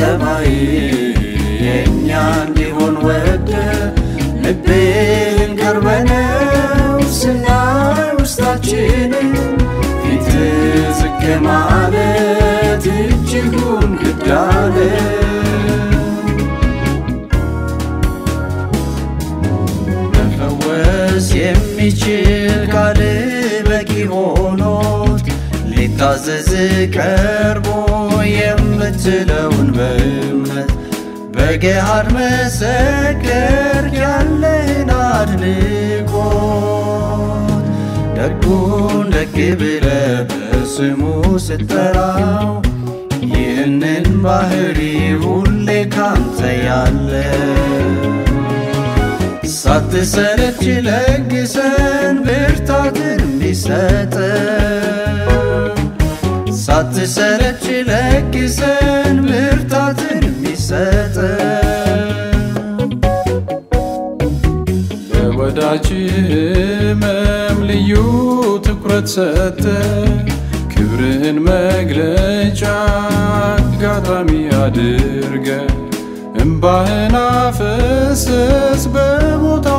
ተባይ የኛ እንዲሆን ወደ ልቤን ቀርበነው ስናይ ውስጣችንን ፊት ዝቅ ማለት እጅጉን ግድ አለ መፈወስ የሚችል ቃል በቂ ሆኖት ሊታዘዝ ቀርቦ የምትለውን በእምነት በገሃድ መሰከር ያለህን አድንቆት ደጉን ደግ ብለህ በስሙ ስትጠራው ይህንን ባህሪ ሁሌ ካንተ ያለ ሳትሰለች ለግሰን ብርታትን እንዲሰጠን ሳትሰለች ለግሰን ብርታትን እንዲሰጠን ለወዳጅ ሕመም ልዩ ትኩረት ሰጥተህ ክብርህን መግለጫ አጋጣሚ አድርገህ እምባህን አፈሰስ በቦታው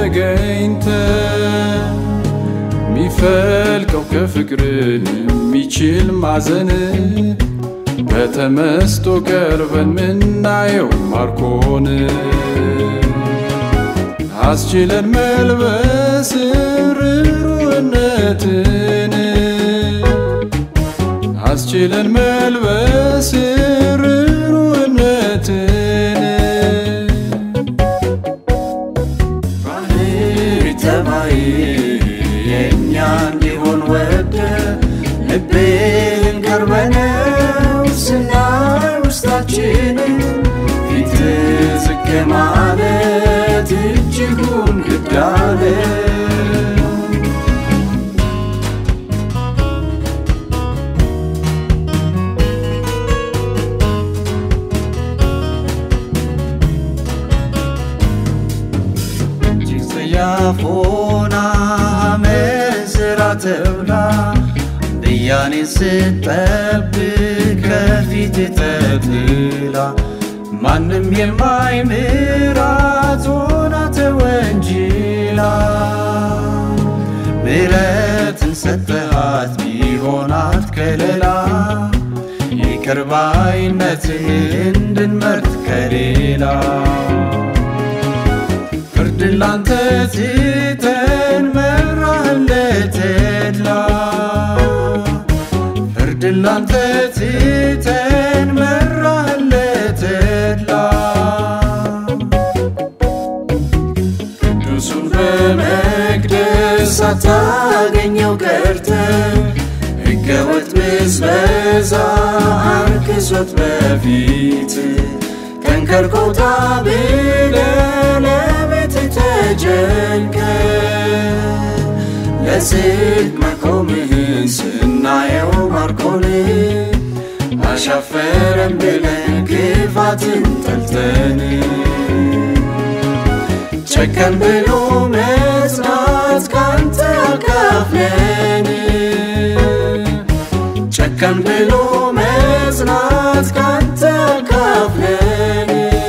ተገኝተህ ሚፈልቀው ከፍቅርን የሚችል ማዘን በተመስጦ ቀርበን ምናየው ማርኮን አስችለን መልበስ ርኅሩህነትን አስችለን መልበስ ርኅሩህነትን ባህሪ ተባይ የኛ እንዲሆን ወደ ልቤን ቀርበነው ስናይ ውስጣችንን ፊት ዝቅ ማለት እጅጉን ግድ አለ ያፎና መዝራ ተብላ ብያኔ ስትጠብቅ ከፊት ተጥላ ማንም የማይምራት ሆና ተወንጅላ ምሕረትን ሰጠሃት ቢሆናት ከለላ ይቅር ባይነትህን እንድንመርጥ ከሌላ ፍርድን ላንተ ትተን መራህን ለተድላ ፍርድን ላንተ ትተን መራህን ለተድላ ቅዱሱን በመቅደስ ሳታገኘው ቀርተህ ሕገወጥ ብዝበዛ አርክሶት በፊት ተንከርኮታ ብለህ ተጨንቀ ለጽድቅ መቆምህን ስናየው ማርኮን አሻፈረን ብለን ክፋትን ጠልተን ጨከን ብሎ መጽናት ካንተ አካፍለን ጨከን ብሎ መጽናት ካንተ አካፍለን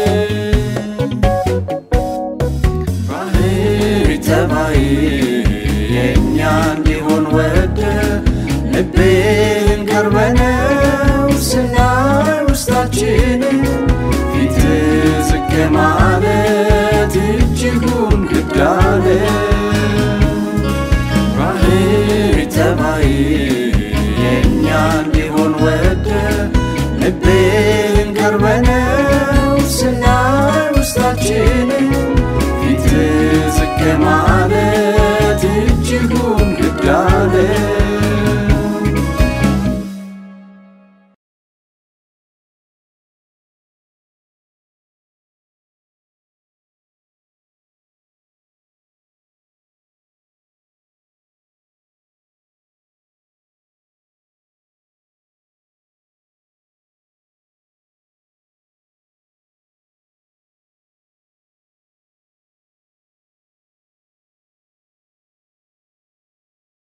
ተባይ የኛ እንዲሆን ወደ ልቤን ቀርበነው ስናይ ውስጣችንን ፊት ዝቅ ማለት እጅጉን ግድ አለ ባህሪ ተባይ